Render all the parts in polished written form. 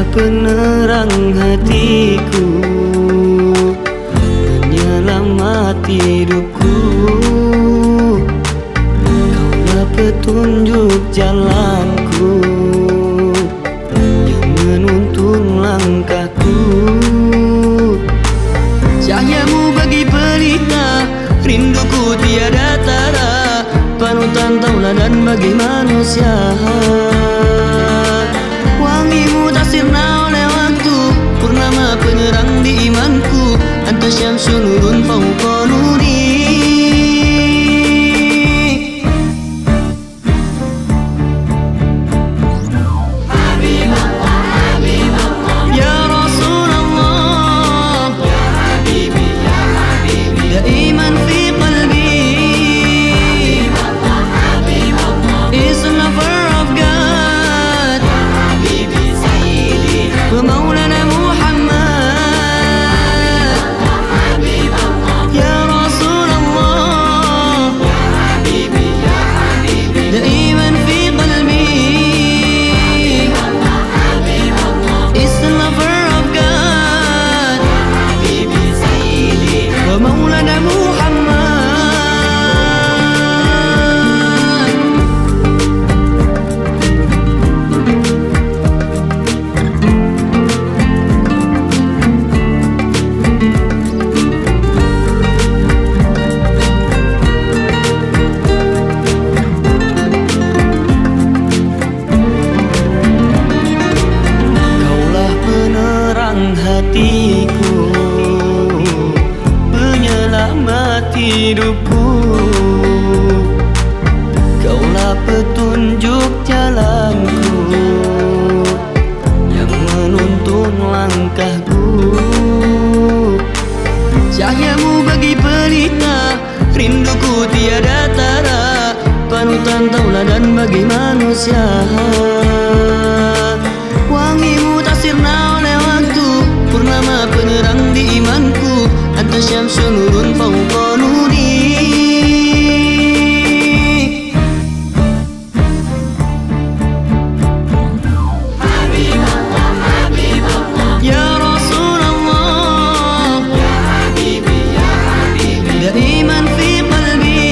penerang hatiku, penyelamat hidupku. Kaulah petunjuk jalanku, yang menuntun langkahku. Cahayamu bagi pelita, rinduku tiada tara, panutan tauladan bagi manusia. Wangimu tak sirna oleh waktu, purnama penerang di imanku. Anta syamsun nurun fauqa nuri. Habibullah, Habibullah, Ya Rasulullah, Ya Habibi, Ya Habibi, daiman fi qalbi, Habibullah, Habibullah, is a lover of God, Ya Habibi, Sayyidi, wa maulana Muhammad. Habibullah, Ya Rasulullah, Ya Habibi, Ya Habibi, daiman fi qalbi, Habibullah, is the lover of God, Habibi, Sayyidi, wa maulana Muhammad. Kaulah penerang hatiku, penyelamat hidupku. Kaulah petunjuk jalanku, yang menuntun langkahku. Cahayamu bagi pelita, rinduku tiada tara, panutan tauladan bagi manusia. Wangimu tak sirna oleh waktu, purnama penerang di imanku. Anta syamsun nurun fauqa nuri. Habibullah, Habibullah, Ya Rasulullah, Ya Habibi, Ya Habibi, daiman fi qalbi,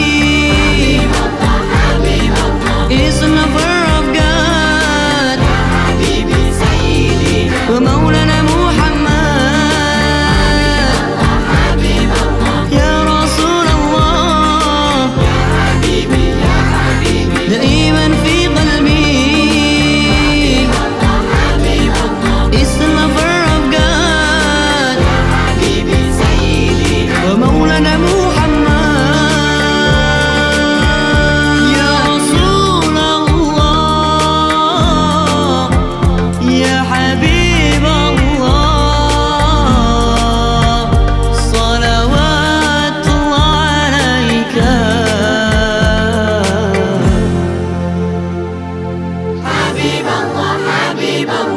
Habibullah, is a lover of God, Habibi, Sayyidi, wa maulana Muhammad. Habibullah, Ya Rasulullah, Ya Habibi, Ya Habibi, daiman fi qalbi, Habibullah, is the lover of God, Habibi, Sayyidi, wa maulana Muhammad. Ya Rasulullah, Ya Habiballah, salawatullah alaika. Habibullah, Habibullah.